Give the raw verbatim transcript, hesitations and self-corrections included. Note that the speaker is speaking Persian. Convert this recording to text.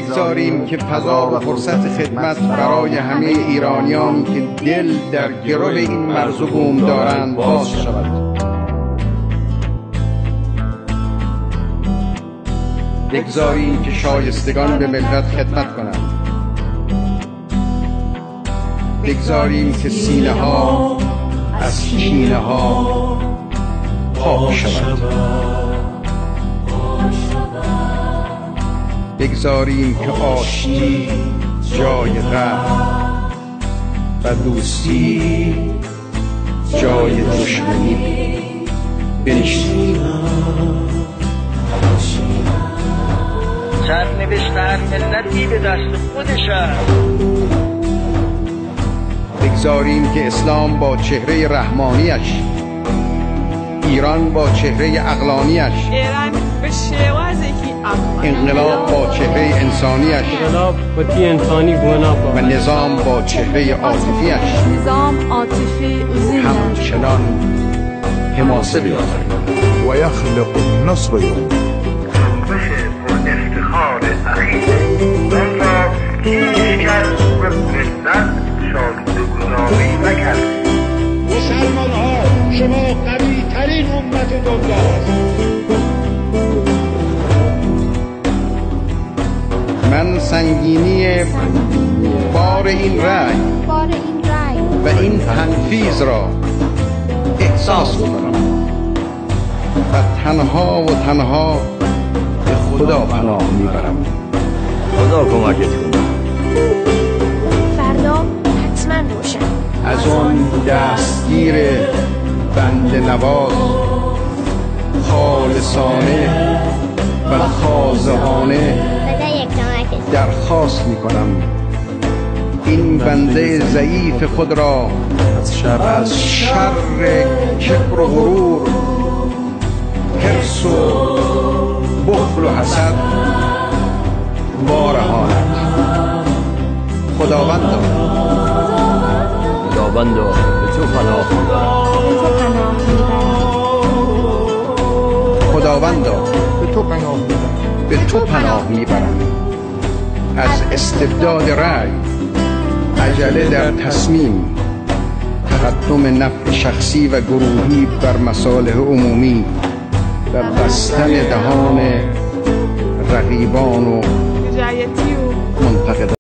بگذاریم که فضا و فرصت خدمت برای همه ایرانیان که دل در گرو این مرز و بوم دارند باز شود. بگذاریم که شایستگان به ملت خدمت کنند. بگذاریم که سینه ها از کینه ها پاک شود. بگذاریم که آشتی جای غم و دوستی جای دشمنی بنشیند. سرنوشت هر ملتی به دست خودش است. بگذاریم که اسلام با چهره رحمانیش، ایران با چهره عقلانیش، انقلاب با چهره انسانیش، انقلاب قطعی انسانی گناه و نظام با چهره عاطفیش نظام عاطفی همچنان حماسه بیاورد و یخلق النصر یوم افتخار عقیده آن را هیچ کس به ملت شاهد گذاری نکرد. مسلمان ها شما قوی ترین امت دنیا هست. من سنگینی بار این رأی و این تنفیذ را احساس می‌کنم و تنها و تنها به خدا پناه میبرم. خدا کمکت کنه. فردا حتما روشن. از آن دستگیر بنده نواز خالصانه و خاضعانه درخواست میکنم این بنده ضعیف خود را از شر, از شر کبر و غرور، حرص و بخل و حسد وارهاند. خداوندا خداوندا به تو پناه میبرم. خداوندا به تو پناه میبرم. به تو پناه میبرم از استبداد رأی، عجله در تصمیم، تقدم نفع شخصی و گروهی بر مصالح عمومی و بستن دهان رقیبان و منتقدان.